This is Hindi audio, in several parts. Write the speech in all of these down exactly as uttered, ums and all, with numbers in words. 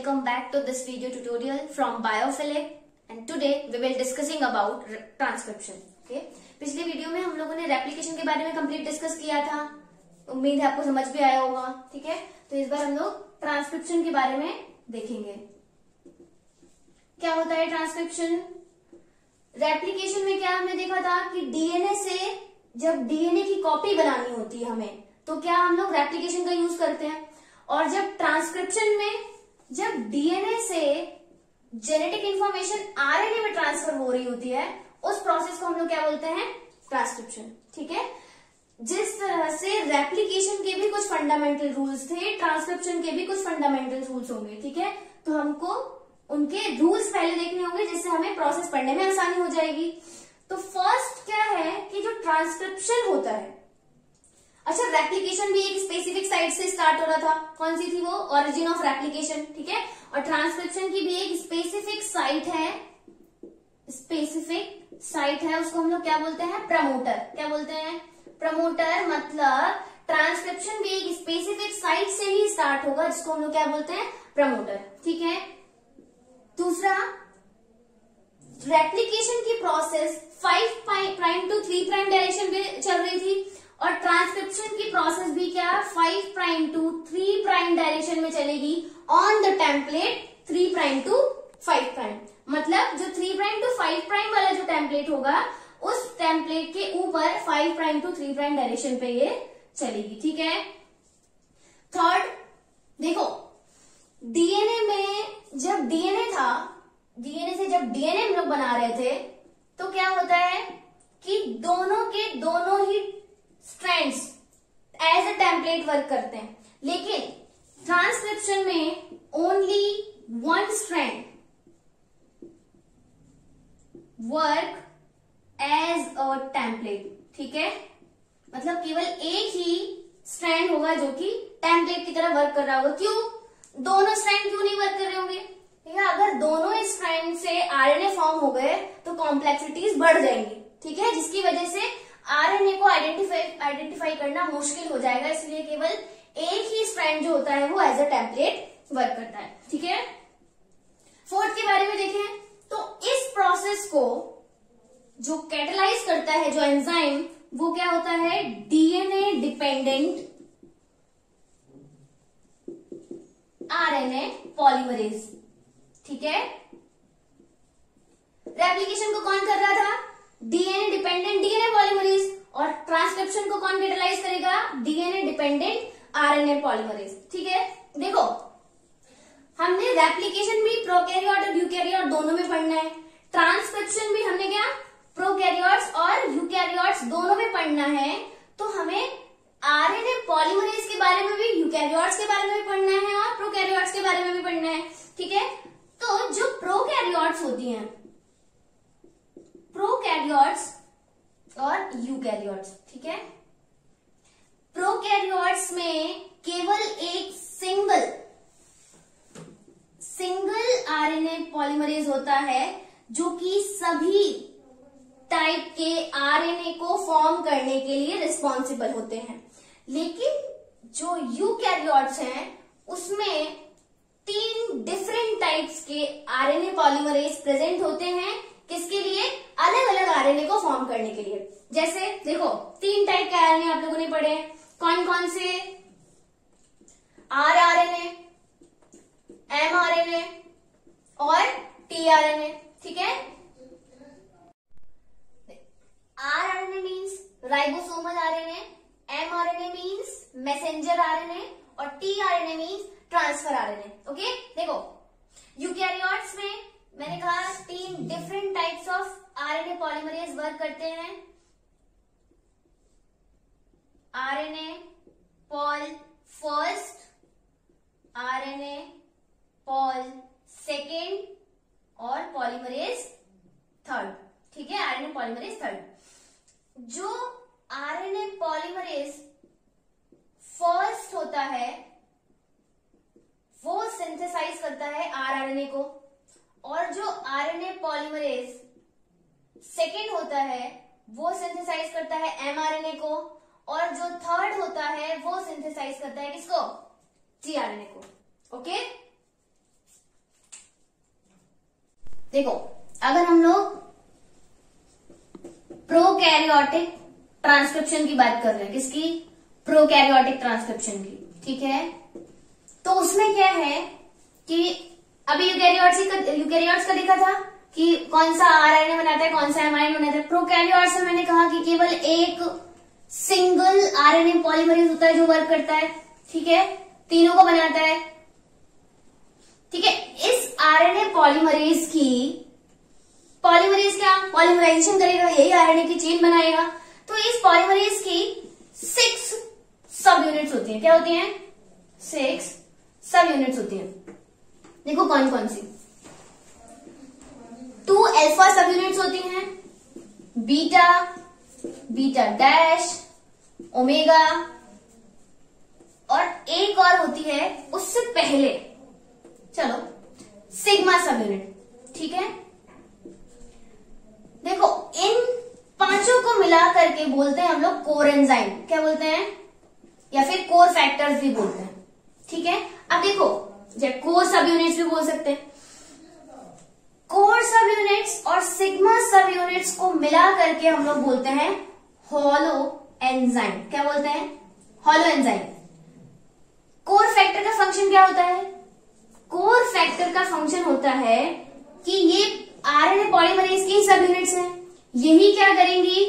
welcome back to this video tutorial from Biophilic and today we will discussing about transcription. Okay? पिछली वीडियो में हम लोगों ने रेप्लिकेशन के बारे में कंप्लीट डिस्कस किया था, उम्मीद है आपको समझ भी आया होगा. ठीक है, तो इस बार हम लोग ट्रांसक्रिप्शन के बारे में देखेंगे. क्या होता है ट्रांसक्रिप्शन? रेप्लिकेशन में क्या हमने देखा था कि डीएनए से जब डीएनए की कॉपी बनानी होती है हमें, तो क्या हम लोग रेप्लिकेशन का यूज करते हैं. और जब ट्रांसक्रिप्शन में जब डीएनए से जेनेटिक इंफॉर्मेशन आरएनए में ट्रांसफर हो रही होती है, उस प्रोसेस को हम लोग क्या बोलते हैं? ट्रांसक्रिप्शन. ठीक है, जिस तरह से रेप्लिकेशन के भी कुछ फंडामेंटल रूल्स थे, ट्रांसक्रिप्शन के भी कुछ फंडामेंटल रूल्स होंगे. ठीक है, तो हमको उनके रूल्स पहले देखने होंगे जिससे हमें प्रोसेस पढ़ने में आसानी हो जाएगी. तो फर्स्ट क्या है कि जो ट्रांसक्रिप्शन होता है, अच्छा रेप्लिकेशन भी एक स्पेसिफिक साइट से स्टार्ट हो रहा था. कौन सी थी वो? Origin of replication. ठीक है, और ट्रांसक्रिप्शन की भी एक स्पेसिफिक साइट है, स्पेसिफिक साइट है, उसको हम लोग क्या बोलते हैं? प्रमोटर. क्या बोलते हैं? प्रमोटर. मतलब ट्रांसक्रिप्शन भी एक स्पेसिफिक साइट से ही स्टार्ट होगा, जिसको हम लोग क्या बोलते हैं? प्रमोटर. ठीक है, दूसरा रेप्लिकेशन की process five prime to three prime direction में चल रही थी, और ट्रांसक्रिप्शन की प्रोसेस भी क्या? Five prime to three prime direction में चलेगी on the template three prime to five prime. मतलब जो three prime to five prime वाला जो टेम्पलेट होगा, उस टेम्पलेट के ऊपर five prime to three prime direction पे ये चलेगी. ठीक है, थर्ड देखो, डीएनए में जब डीएनए था, डीएनए से जब डीएनए हम लोग बना रहे थे, तो क्या होता है कि दोनों के दोनों ही strands as a template work करते हैं. लेकिन ट्रांसक्रिप्शन में only one strand work as a template. ठीक है, मतलब केवल एक ही स्ट्रैंड होगा जो कि टेम्पलेट की तरह वर्क कर रहा होगा. क्यों? दोनों स्ट्रैंड क्यों नहीं वर्क कर रहे होंगे? ठीक है, अगर दोनों स्ट्रैंड से आरएनए फॉर्म हो गए तो कॉम्प्लेक्सिटीज बढ़ जाएंगी. ठीक है, जिसकी वजह से आरएनए को आइडेंटिफाई आइडेंटिफाई करना मुश्किल हो जाएगा. इसलिए केवल एक ही स्ट्रैंड जो होता है वो एज अ टेम्पलेट वर्क करता है. ठीक है, फोर्थ के बारे में देखें तो इस प्रोसेस को जो कैटेलाइज करता है, जो एंजाइम, वो क्या होता है? DNA dependent RNA polymerase. ठीक है, रेप्लिकेशन को कौन कर रहा था? DNA dependent DNA polymerase. और ट्रांसक्रिप्शन को कौन कैटेलाइज करेगा? DNA dependent RNA polymerase. ठीक है, देखो हमने रेप्लिकेशन भी प्रोकैरियोट और यूकैरियोट दोनों में पढ़ना है. ट्रांसक्रिप्शन भी हमने क्या? प्रोकैरियोट्स और यूकैरियोट्स दोनों में पढ़ना है. तो हमें आरएनए पॉलीमरेज के बारे में भी, यूकैरियोट्स के बारे में भी पढ़ना है और प्रोकैरियोट्स के बारे में भी पढ़ना है. ठीक है, तो जो प्रोकैरियोट्स होती हैं, प्रोकैरियोट्स और यूकैरियोट्स. ठीक है, प्रोकैरियोट्स में केवल एक सिंगल सिंगल आरएनए पॉलीमरेज होता है, जो कि सभी टाइप के आरएनए को फॉर्म करने के लिए रिस्पॉन्सिबल होते हैं. लेकिन जो यूकैरियोट्स हैं, उसमें तीन डिफरेंट टाइप्स के आरएनए पॉलीमरेज प्रेजेंट होते हैं. किसके लिए? अलग अलग आरएनए को फॉर्म करने के लिए. जैसे देखो, तीन टाइप के आरएनए आप लोगों ने पढ़े हैं. कौन कौन से? आर आरएनए, एम आरएनए और टी आरएनए. ठीक है, R RNA means ribosomal RNA, M RNA means messenger RNA और T RNA means transfer RNA. Okay, देखो यूकैरियोट्स में मैंने कहा तीन different types of RNA polymerase work करते हैं. RNA pol first, RNA pol second और पॉलीमरेज थर्ड. ठीक है, आरएनए पॉलीमरेज थर्ड. जो आरएनए पॉलीमरेज फर्स्ट होता है, वो सिंथेसाइज करता है आरआरएनए को, और जो आरएनए पॉलीमरेज सेकेंड होता है वो सिंथेसाइज करता है एमआरएनए को, और जो थर्ड होता है वो सिंथेसाइज करता है किसको? टीआरएनए को. ओके, देखो, अगर हम लोग प्रोकैरियोटिक ट्रांसक्रिप्शन की बात कर रहे हैं, किसकी? प्रोकैरियोटिक ट्रांसक्रिप्शन की, ठीक है। तो उसमें क्या है कि अभी यूकैरियोट्स का यूकैरियोट्स का देखा था कि कौन सा आरएनए बनाता है, कौन सा एमाइनो बनाता है। प्रोकैरियोट्स में मैंने कहा कि केवल एक सिंगल आरएनए पॉलीमरेज होता है जो वर्क करता है, ठीक है, तीनों को बनाता है, ठीक है। इस आरएनए पॉलीमरेज की पॉलीमरेज क्या पॉलीमराइजेशन करेगा, यही आरएनए की चेन बनाएगा। तो इस पॉलीमरेज की सिक्स सब यूनिट्स होती हैं। क्या होती हैं? सिक्स सब यूनिट्स होती हैं। देखो कौन कौन सी? टू अल्फा सब यूनिट्स होती हैं, बीटा, बीटा डैश, ओमेगा, और एक और होती है उससे पहले, चलो, सिग्मा सब यूनिट, ठीक है। देखो, इन पांचों को मिला करके बोलते हैं हम लोग कोर एंजाइम। क्या बोलते हैं? या फिर कोर फैक्टर्स भी बोलते हैं, ठीक है। अब देखो, जब कोर सब यूनिट्स भी बोल सकते हैं। कोर सब यूनिट्स और सिग्मा सब यूनिट्स को मिला करके हम लोग बोलते हैं हॉलो एंजाइम। क्या बोलते हैं? Holoenzyme. कोर फैक्टर का फंक्शन क्या होता है? कोर फैक्टर का फंक्शन होता है कि ये आरएनए पॉलीमरेज की सब यूनिट्स हैं, यही क्या करेंगी?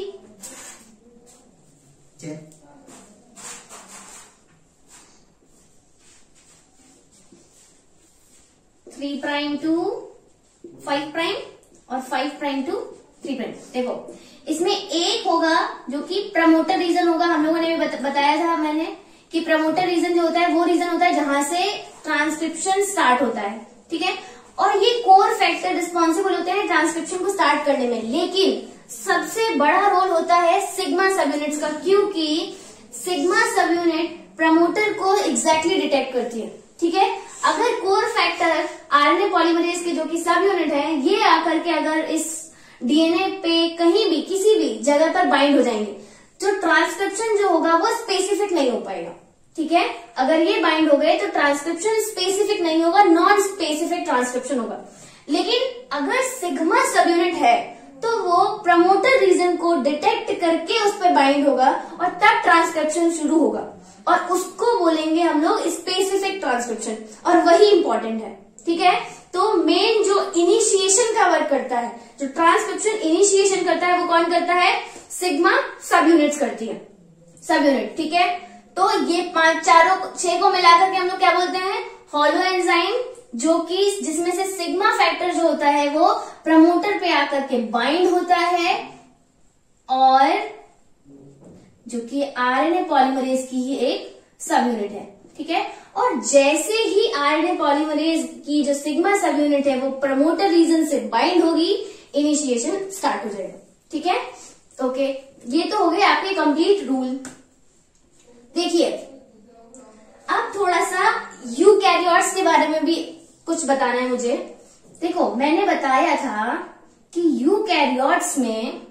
Three prime to five prime और five prime to three prime. देखो, इसमें एक होगा जो कि प्रमोटर रीजन होगा। हम लोगों ने भी बत, बताया था मैंने कि प्रमोटर रीजन जो होता है वो रीजन होता है जहां से ट्रांसक्रिप्शन स्टार्ट होता है, ठीक है। और ये कोर फैक्टर रिस्पॉन्सिबल होते हैं ट्रांसक्रिप्शन को स्टार्ट करने में, लेकिन सबसे बड़ा रोल होता है सिग्मा सब यूनिट्स का, क्योंकि सिग्मा सब यूनिट प्रमोटर को एग्जैक्टली डिटेक्ट करती है, ठीक है। अगर कोर फैक्टर आरएनए पॉलीमरेज के जो कि सब यूनिट है, ये आकर के अगर इस डीएनए पे कहीं भी किसी भी जगह पर बाइंड हो जाएंगे, तो ट्रांसक्रिप्शन जो होगा वो स्पेसिफिक नहीं हो पाएगा, ठीक है। अगर ये बाइंड हो गए तो ट्रांसक्रिप्शन स्पेसिफिक नहीं होगा, नॉन स्पेसिफिक ट्रांसक्रिप्शन होगा। लेकिन अगर सिग्मा सब यूनिट है तो वो प्रमोटर रीजन को डिटेक्ट करके उस पर बाइंड होगा और तब ट्रांसक्रिप्शन शुरू होगा, और उसको बोलेंगे हम लोग स्पेसिफिक ट्रांसक्रिप्शन, और वही इंपॉर्टेंट है, ठीक है। तो मेन जो इनिशिएशन का वर्क करता है, जो ट्रांसक्रिप्शन इनिशिएशन करता है, वो कौन करता है? सिग्मा सब यूनिट्स करती है, सब यूनिट, ठीक है। तो ये पांच चारों छह को मिलाकर के हम लोग क्या बोलते हैं? हॉलो एंजाइम, जो कि जिसमें से सिग्मा फैक्टर जो होता है वो प्रमोटर पे आकर के बाइंड होता है, और जो कि आरएनए पॉलीमरेज की ही एक सब यूनिट है, ठीक है। और जैसे ही आरएनए पॉलीमरेज की जो सिग्मा सब यूनिट है वो प्रमोटर रीजन से बाइंड होगी, इनिशिएशन स्टार्ट हो जाएगा, ठीक है। ओके, ये तो हो गए आपके कंप्लीट रूल। देखिए, अब थोड़ा सा यूकैरियोट्स के बारे में भी कुछ बताना है मुझे। देखो, मैंने बताया था कि यूकैरियोट्स में,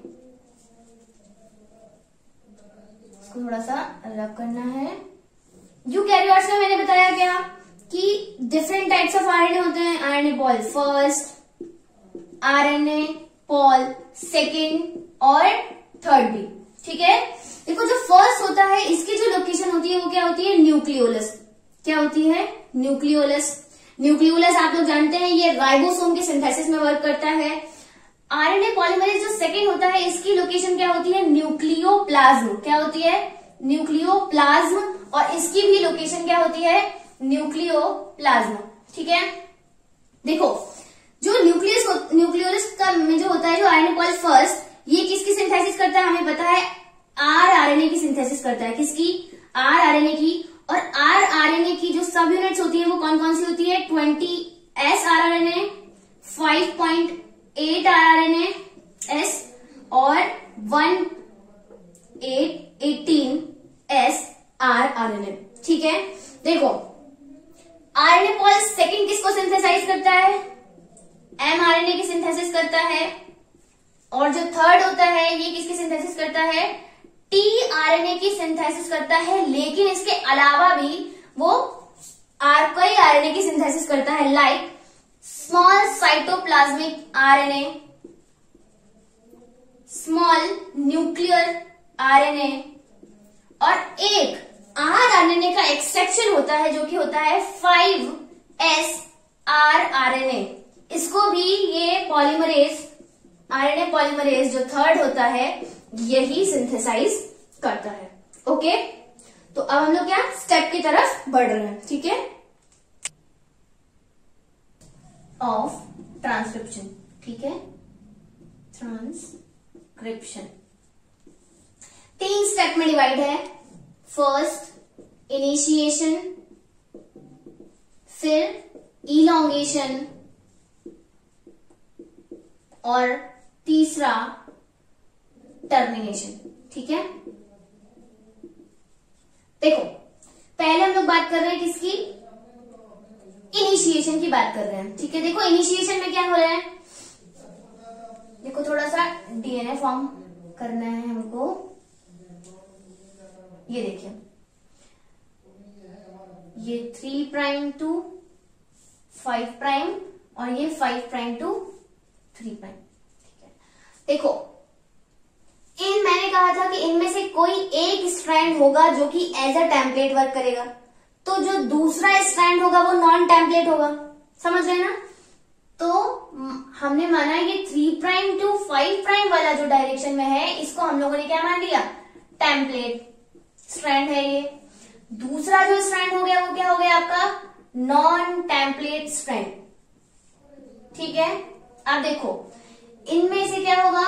इसको थोड़ा सा रब करना है। यूकैरियोट्स में मैंने बताया क्या कि डिफरेंट टाइप्स ऑफ आरएनए होते हैं। RNA pol first, RNA pol second और थर्ड भी, ठीक है। देखो, जो फर्स्ट होता है इसकी जो लोकेशन होती है वो क्या होती है? न्यूक्लियोलस। क्या होती है? न्यूक्लियोलस। न्यूक्लियोलस आप लोग जानते हैं, ये राइबोसोम के सिंथेसिस में वर्क करता है। आरएनए पॉलीमरेज जो सेकेंड होता है, इसकी लोकेशन क्या होती है? न्यूक्लियोप्लाज्म। क्या होती है? न्यूक्लियोप्लाज्म। और इसकी भी लोकेशन क्या होती है? न्यूक्लियोप्लाज्म, ठीक है। देखो, जो न्यूक्लियस न्यूक्लियोलस का में जो होता है, जो आरएनए पॉल फर्स्ट, ये किसकी सिंथेसिस करता है? हमें पता है, आर आरएनए की सिंथेसिस करता है। किसकी? आर आरएनए की। और आर आरएनए की जो सब यूनिट्स होती है वो कौन कौन सी होती है? Twenty S R RNA, five point eight R RNA S और one eight eighteen S R RNA, ठीक है। देखो, आरएनए पॉल सेकंड किसको सिंथेसाइज करता है? एम आरएनए की सिंथेसिस करता है। और जो थर्ड होता है ये किसकी सिंथेसिस करता है? टी आरएनए की सिंथेसिस करता है। लेकिन इसके अलावा भी वो आर कई आरएनए की सिंथेसिस करता है, like small cytoplasmic RNA, small nuclear RNA, और एक आरएनए का एक सेक्शन होता है जो कि होता है फाइव एस आर आरएनए। इसको भी ये पॉलीमरेज, आरएनए पॉलीमरेज जो थर्ड होता है, यही सिंथेसाइज करता है। ओके, तो अब हम लोग क्या स्टेप की तरफ बढ़ रहे हैं, ठीक है, ऑफ ट्रांसक्रिप्शन, ठीक है, ट्रांसक्रिप्शन तीन स्टेप में डिवाइड है। फर्स्ट इनिशिएशन, फिर इलॉन्गेशन, और तीसरा टर्मिनेशन, ठीक है। देखो, पहले हम लोग बात कर रहे हैं किसकी, इनिशिएशन की बात कर रहे हैं, ठीक है। देखो इनिशिएशन में क्या हो रहा है, देखो थोड़ा सा डीएनए फॉर्म करना है हमको। ये देखिए, ये three prime to five prime और ये five prime to three prime, ठीक है। देखो इन मैंने कहा था कि इनमें से कोई एक स्ट्रैंड होगा जो कि एज अ टेम्पलेट वर्क करेगा, तो जो दूसरा स्ट्रैंड होगा वो नॉन टेम्पलेट होगा, समझ रहे ना। तो हमने माना ये three prime to five prime वाला जो डायरेक्शन में है, इसको हम लोगों ने क्या मान लिया, टेम्पलेट स्ट्रैंड है ये। दूसरा जो स्ट्रैंड हो गया वो क्या हो गया आपका, नॉन टेम्पलेट स्ट्रैंड, ठीक है। अब देखो इनमें से क्या होगा,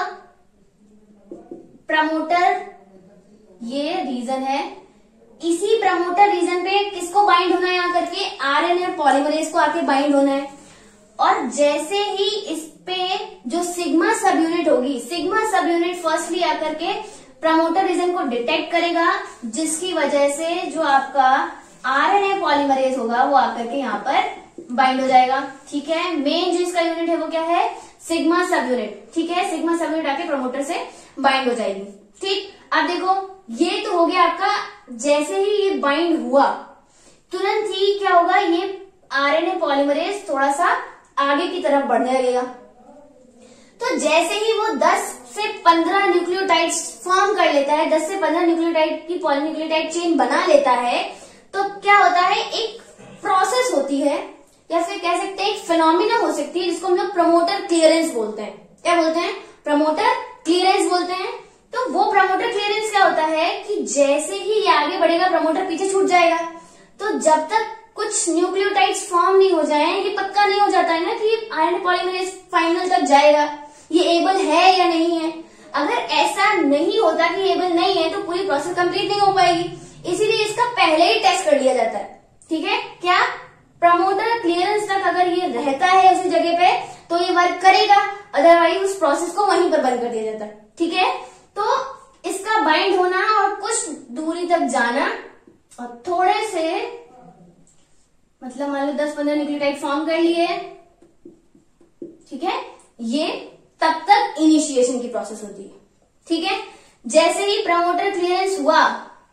प्रमोटर ये रीजन है, इसी प्रमोटर रीजन पे किसको बाइंड होना है, आकर के आरएनए पॉलीमरेज को आके बाइंड होना है। और जैसे ही इस पे जो सिग्मा सब यूनिट होगी, सिग्मा सब यूनिट फर्स्टली आकर के प्रमोटर रीजन को डिटेक्ट करेगा, जिसकी वजह से जो आपका आरएनए पॉलीमरेज होगा वो आकर के यहाँ पर बाइंड हो जाएगा, ठीक है। मेन जो इसका यूनिट है वो क्या है, सिग्मा सब यूनिट, ठीक है। सिग्मा सब यूनिट आके प्रमोटर से बाइंड हो जाएगी, ठीक। अब देखो ये तो हो गया आपका, जैसे ही ये बाइंड हुआ तुरंत ही क्या होगा, ये आरएनए पॉलीमरेज थोड़ा सा आगे की तरफ बढ़ने लगेगा। तो जैसे ही वो दस से पंद्रह न्यूक्लियोटाइड्स फॉर्म कर लेता है, दस से पंद्रह न्यूक्लियोटाइड की पॉलीन्यूक्लियोटाइड चेन बना लेता है, तो क्या होता है, एक प्रोसेस होती है या फिर कह सकते हैं एक फिनोमिना हो सकती है, जिसको हम लोग प्रमोटर क्लियरेंस बोलते हैं। क्या बोलते हैं, प्रमोटर क्लियरेंस बोलते हैं। तो वो प्रमोटर क्लियरेंस क्या होता है कि जैसे ही ये आगे बढ़ेगा प्रमोटर पीछे छूट जाएगा। तो जब तक कुछ न्यूक्लियोटाइड्स फॉर्म नहीं हो जाए, ये पक्का नहीं हो जाता है ना कि आरएनए पॉलीमरेज फाइनल तक जाएगा, ये एबल है या नहीं है। अगर ऐसा नहीं होता कि एबल नहीं है तो पूरी प्रोसेस कंप्लीट नहीं हो पाएगी, इसीलिए इसका पहले ही टेस्ट कर लिया जाता है, ठीक है। क्या प्रमोटर क्लियरेंस तक अगर ये रहता है उसी जगह पे तो ये वर्क करेगा, अदरवाइज उस प्रोसेस को वहीं पर बंद कर दिया जाता है, ठीक है। तो इसका बाइंड होना और कुछ दूरी तक जाना और थोड़े से मतलब मान लो दस पंद्रह न्यूक्लियोटाइड फॉर्म कर लिए, ठीक है, ये तब तक इनिशिएशन की प्रोसेस होती है, ठीक है। जैसे ही प्रमोटर क्लियरेंस हुआ,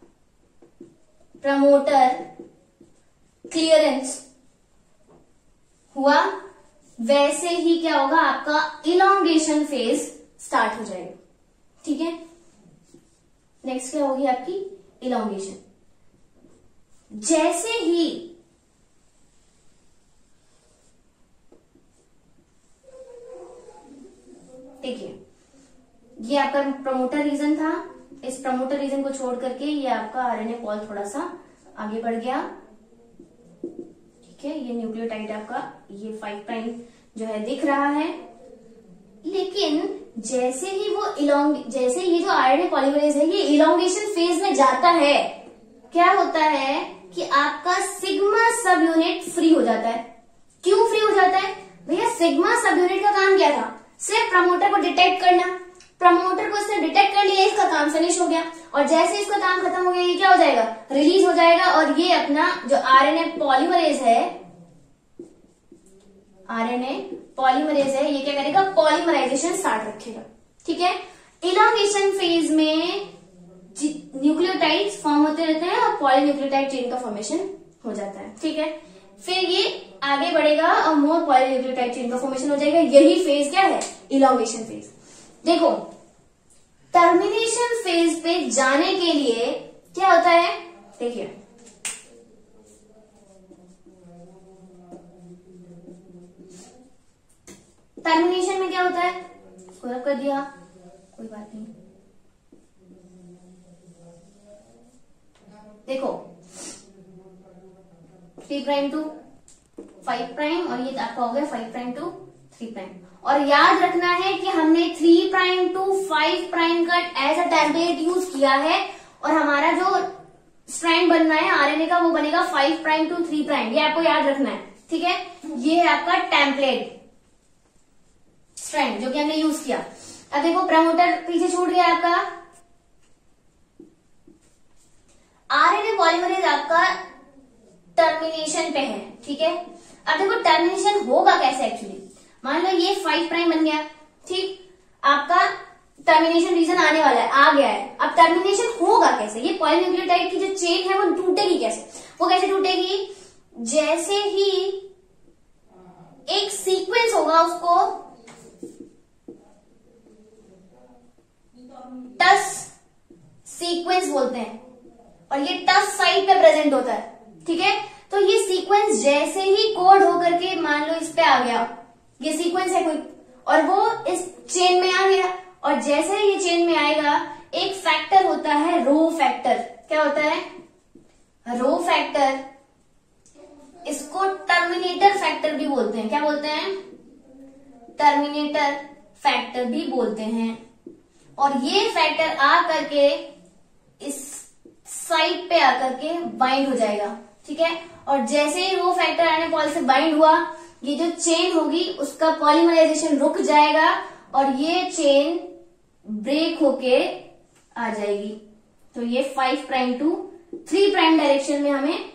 प्रमोटर क्लियरेंस हुआ, वैसे ही क्या होगा, आपका इलॉन्गेशन फेज स्टार्ट हो जाएगा, ठीक है। नेक्स्ट क्या होगी आपकी इलॉन्गेशन। जैसे ही देखिए ये आपका प्रमोटर रीजन था, इस प्रमोटर रीजन को छोड़ करके ये आपका आरएनए पॉल थोड़ा सा आगे बढ़ गया, ठीक है। ये न्यूक्लियोटाइड आपका ये फाइव प्राइम जो है दिख रहा है, लेकिन जैसे ही वो इलॉन्ग जैसे ये जो आरएनए पॉलीमरेज है ये इलॉन्गेशन फेज में जाता है, क्या होता है कि आपका सिग्मा सब यूनिट फ्री हो जाता है। क्यों फ्री हो जाता है भैया, सिग्मा सब यूनिट का काम क्या था, सिर्फ प्रमोटर को डिटेक्ट करना। प्रमोटर को इसने डिटेक्ट कर लिया, इसका काम फिनिश हो गया, और जैसे इसका काम खत्म हो गया ये क्या हो जाएगा, रिलीज हो जाएगा, और ये अपना जो आरएनए पॉलीमरेज है, आरएनए पॉलीमरेज है, ये क्या करेगा, पॉलीमराइजेशन स्टार्ट रखेगा, ठीक है। इलॉन्गेशन फेज में न्यूक्लियोटाइड्स फॉर्म होते रहते हैं और पॉलीन्यूक्लियोटाइड चेन का फॉर्मेशन हो जाता है, ठीक है। फिर ये आगे बढ़ेगा और मोर पॉलीन्यूक्लियोटाइड चेन का फॉर्मेशन हो जाएगा। यही फेज क्या है? Elongation phase. देखो टर्मिनेशन फेज पे जाने के लिए क्या होता है, देखिए टर्मिनेशन में क्या होता है, इसको रब कर दिया, कोई बात नहीं। देखो three prime to five prime और ये आपका हो गया five prime to three prime. और याद रखना है कि हमने three prime to five prime का एज अ टेम्पलेट यूज किया है और हमारा जो स्ट्रैंड बनना है आरएनए का वो बनेगा five prime to three prime. ये आपको याद रखना है, ठीक है। ये है आपका टेम्पलेट स्ट्रैंड जो कि हमने यूज किया। अब देखो प्रमोटर पीछे छूट गया आपका। आरएनए पॉलीमरेज आपका टर्मिनेशन पे है, ठीक है। अब देखो टर्मिनेशन होगा कैसे एक्चुअली। मान लो ये फाइव प्राइम बन गया, ठीक, आपका टर्मिनेशन रीजन आने वाला है, आ गया है। अब टर्मिनेशन होगा कैसे, ये पॉलीन्यूक्लियोटाइड की जो चेन है वो टूटेगी कैसे, वो कैसे टूटेगी, जैसे ही एक सीक्वेंस होगा उसको टस सीक्वेंस बोलते हैं और ये टस साइट पे प्रेजेंट होता है, ठीक है। तो ये सीक्वेंस जैसे ही कोड होकर के मान लो इस पे आ गया, ये सीक्वेंस है कोई और वो इस चेन में आ गया और जैसे ही ये चेन में आएगा एक फैक्टर होता है रो फैक्टर। क्या होता है? Rho factor. इसको टर्मिनेटर फैक्टर भी बोलते हैं। क्या बोलते हैं? टर्मिनेटर फैक्टर भी बोलते हैं। और ये फैक्टर आ करके इस साइट पे आकर के बाइंड हो जाएगा, ठीक है। और जैसे ही रो फैक्टर आरएनए पॉली से बाइंड हुआ, ये जो चेन होगी उसका पॉलीमराइजेशन रुक जाएगा और ये चेन ब्रेक होके आ जाएगी। तो ये five prime to three prime direction में हमें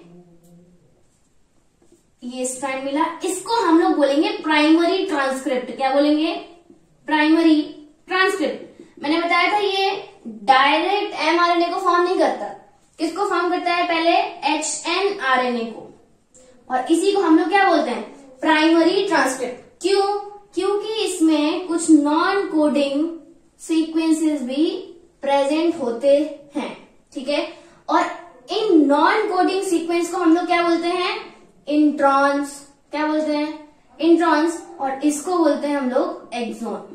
ये स्ट्रैंड मिला। इसको हम लोग बोलेंगे प्राइमरी ट्रांसक्रिप्ट। क्या बोलेंगे? Primary transcript. मैंने बताया था ये डायरेक्ट एमआरएनए को फॉर्म नहीं करता। किसको फॉर्म करता है? पहले एच एन आरएनए को। और इसी को हम लोग क्या बोलते हैं? Primary transcript. क्यों? क्योंकि इसमें कुछ नॉन कोडिंग सीक्वेंसेस भी प्रेजेंट होते हैं, ठीक है। और इन नॉन कोडिंग सीक्वेंस को हम लोग क्या बोलते हैं? इंट्रॉन्स। क्या बोलते हैं? इंट्रॉन्स। और इसको बोलते हैं हम लोग एक्सॉन।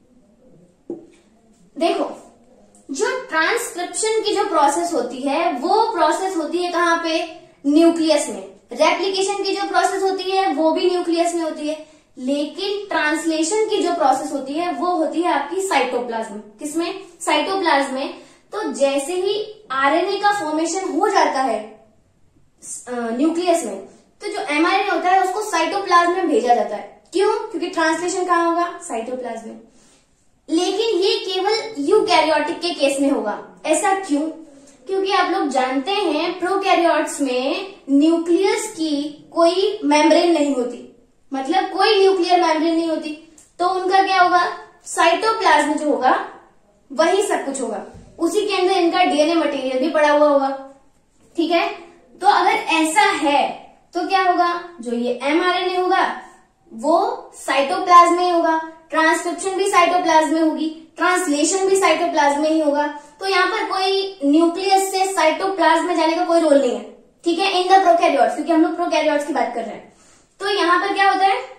देखो जो ट्रांसक्रिप्शन की जो प्रोसेस होती है वो प्रोसेस होती है कहाँ पे? न्यूक्लियस में। रेप्लिकेशन की जो प्रोसेस होती है वो भी न्यूक्लियस में होती है, लेकिन ट्रांसलेशन की जो प्रोसेस होती है वो होती है आपकी साइटोप्लाज्म। किसमें? साइटोप्लाज्म में। तो जैसे ही आरएनए का फॉर्मेशन हो जाता है न्यूक्लियस में, तो जो एमआरएनए होता है उसको साइटोप्लाज्म में भेजा जाता है। क्यों? क्योंकि ट्रांसलेशन कहाँ होगा? साइटोप्लाज्म में। लेकिन ये केवल यूकैरियोटिक के केस में होगा। ऐसा क्यों? क्योंकि आप लोग जानते हैं प्रोकैरियोट्स में न्यूक्लियस की कोई मेम्ब्रेन नहीं होती, मतलब कोई न्यूक्लियर मेम्ब्रेन नहीं होती। तो उनका क्या होगा? साइटोप्लाज्म जो होगा वही सब कुछ होगा, उसी के अंदर इनका डीएनए मटेरियल भी पड़ा हुआ होगा, ठीक है। तो अगर ऐसा है तो क्या होगा? जो ये एमआरएनए होगा वो साइटोप्लाज्म में ही होगा, ट्रांसक्रिप्शन भी साइटोप्लाज्म में होगी, ट्रांसलेशन भी साइटोप्लाज्म में ही होगा। तो यहाँ पर कोई न्यूक्लियस से साइटोप्लाज्म में जाने का कोई रोल नहीं है, ठीक है, इन द प्रोकैरियोट्स, क्योंकि हम लोग प्रोकैरियोट्स की बात कर रहे हैं। तो यहाँ पर क्या होता है?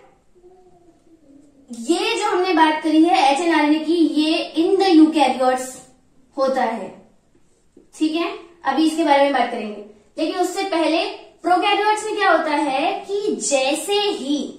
ये जो हमने बात करी है एच एन आरएनए की, ये इन द यूकैरियोट्स होता है, ठीक है। अभी इसके बारे में बात करेंगे, लेकिन उससे पहले प्रोकैरियोट्स में क्या होता है कि जैसे ही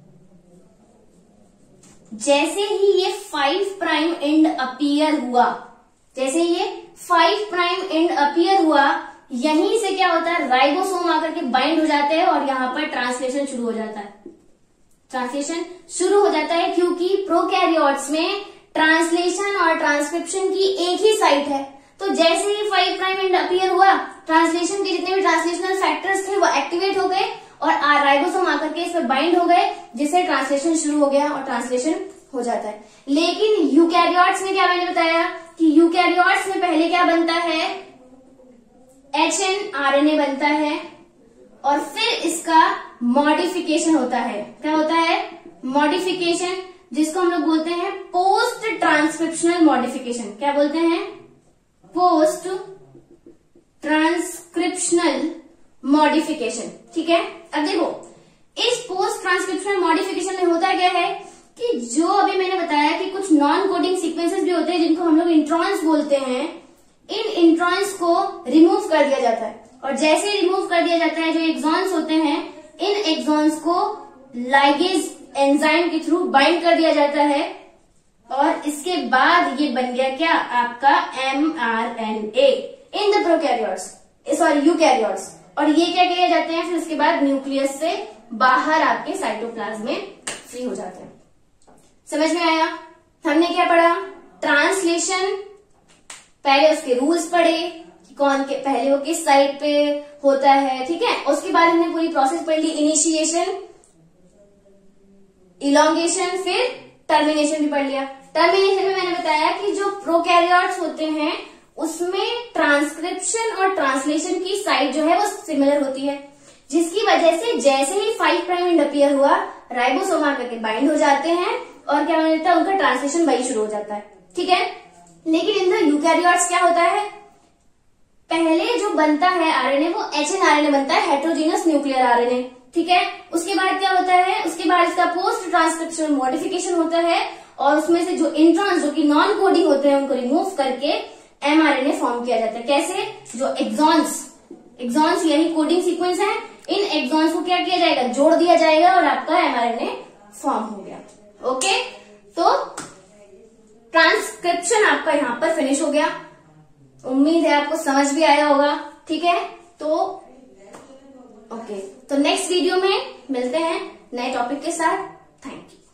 जैसे ही ये फाइव प्राइम एंड अपीयर हुआ, जैसे ये फाइव प्राइम एंड अपीयर हुआ, यहीं से क्या होता है? राइबोसोम आकर के बाइंड हो जाते हैं और यहाँ पर ट्रांसलेशन शुरू हो जाता है। ट्रांसलेशन शुरू हो जाता है क्योंकि प्रोकैरियोट्स में ट्रांसलेशन और ट्रांसक्रिप्शन की एक ही साइट है। तो जैसे ही फाइव प्राइम एंड अपीयर हुआ, ट्रांसलेशन के जितने भी ट्रांसलेशनल फैक्टर्स थे वो एक्टिवेट हो गए और राइबोसोम आकर के इस पर बाइंड हो गए, जिससे ट्रांसलेशन शुरू हो गया और ट्रांसलेशन हो जाता है। लेकिन यूकैरियोट्स में क्या मैंने बताया कि यूकैरियोट्स में पहले क्या बनता है? एच एन आरएनए बनता है और फिर इसका मॉडिफिकेशन होता है। क्या होता है? मॉडिफिकेशन, जिसको हम लोग बोलते हैं पोस्ट ट्रांसक्रिप्शनल मॉडिफिकेशन। क्या बोलते हैं? Post transcriptional modification. ठीक है, अब देखो इस पोस्ट ट्रांसक्रिप्शनल मॉडिफिकेशन में होता क्या है कि जो अभी मैंने बताया कि कुछ नॉन कोडिंग सीक्वेंसेस भी होते हैं जिनको हम लोग इंट्रॉन्स बोलते हैं, इन इंट्रॉन्स को रिमूव कर दिया जाता है। और जैसे रिमूव कर दिया जाता है, जो एक्सॉन्स होते हैं, इन एक्सॉन्स को लाइगेज एंजाइम के थ्रू बाइंड कर दिया जाता है और इसके बाद ये बन गया क्या? आपका M R N A in the prokaryotes, sorry eukaryotes. और ये क्या किए जाते हैं? फिर उसके बाद न्यूक्लियस से बाहर आपके साइटोप्लाज्म में फ्री हो जाते हैं। समझ में आया? हमने क्या पढ़ा? ट्रांसलेशन, पहले उसके रूल्स पढ़े कि कौन के पहले वो किस साइट पे होता है। ठीक है, उसके बाद हमने पूरी प्रोसेस पढ़ ली, इनिशिएशन, इलोंगेशन, फिर टर्मिनेशन भी पढ़ लिया। टर्मिनेशन में मैंने बताया कि जो प्रोकैरियोट्स होते हैं उसमें ट्रांसक्रिप्शन और ट्रांसलेशन की साइट जो है वो सिमिलर होती है, जिसकी वजह से जैसे ही फाइव प्राइम एंड अपीयर हुआ, राइबोसोम आकर के बाइंड हो जाते हैं और क्या होता है? उनका ट्रांसलेशन वही शुरू हो जाता है। ठीक है, लेकिन इन द यूकैरियोट्स क्या होता है? पहले जो बनता है आरएनए वो एच एन आरएनए बनता है, हेटेरोजेनस न्यूक्लियर आरएनए। ठीक है, उसके बाद क्या होता है? उसके बाद इसका पोस्ट ट्रांसक्रिप्शनल मॉडिफिकेशन होता है और उसमें से जो इंट्रॉन्स जो कि नॉन कोडिंग होते हैं उनको रिमूव करके एमआरएनए फॉर्म किया जाता है। कैसे? जो एक्सॉन्स, एक्सॉन्स यही कोडिंग सीक्वेंस है, इन एक्सॉन्स को क्या किया जाएगा? जोड़ दिया जाएगा और आपका एमआरएनए फॉर्म हो गया। ओके, तो ट्रांसक्रिप्शन आपका यहां पर फिनिश हो गया। उम्मीद है आपको समझ भी आया होगा। ठीक है, तो ओके, तो नेक्स्ट वीडियो में मिलते हैं नए टॉपिक के साथ। Thank you.